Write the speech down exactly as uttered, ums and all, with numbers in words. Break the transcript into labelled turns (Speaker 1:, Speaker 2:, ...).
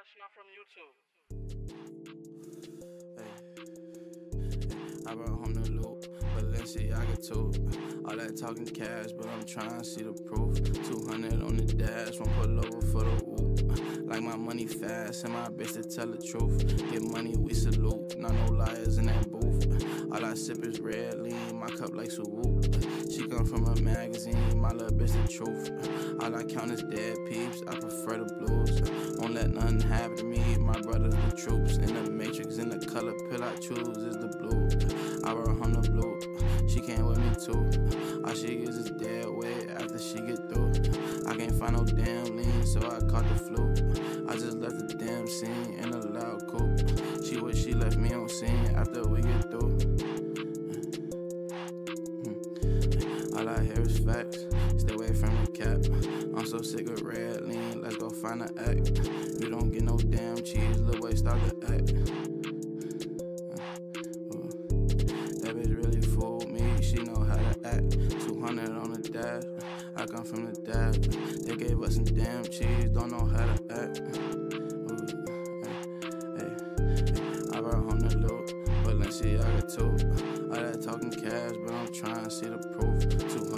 Speaker 1: That's not from YouTube.
Speaker 2: Hey, I brought home the loot, Balenciaga too. All that talking cash, but I'm trying to see the proof. two hundred on the dash, won't pull over for the whoop. Like my money fast, and my bitch to tell the truth. Get money, we salute, not no liars in that booth. All I sip is red lean, my cup like swoop. She come from a magazine, my little bitch the truth. All I count is dead peeps, I prefer the blues. Won't let nothing happen to me, my brothers the troops. In the matrix, in the color pill I choose is the blue. I brought home the blue, she came with me too. All she is is dead weight after she get through. I can't find no damn lean, so I caught the flu. I just left the damn scene in a loud coupe. She wish she left me on scene after we get through. All I hear is facts, stay away from the cap. I'm so sick of red lean, let's go find an act. You don't get no damn cheese, little boy start to act. That bitch really fooled me, she know how to act. two hundred on the dash, I come from the dash. They gave us some damn cheese, don't know how to act. I brought home the loot, Balenciaga too. All that talking cash, but I'm trying to see the proof. two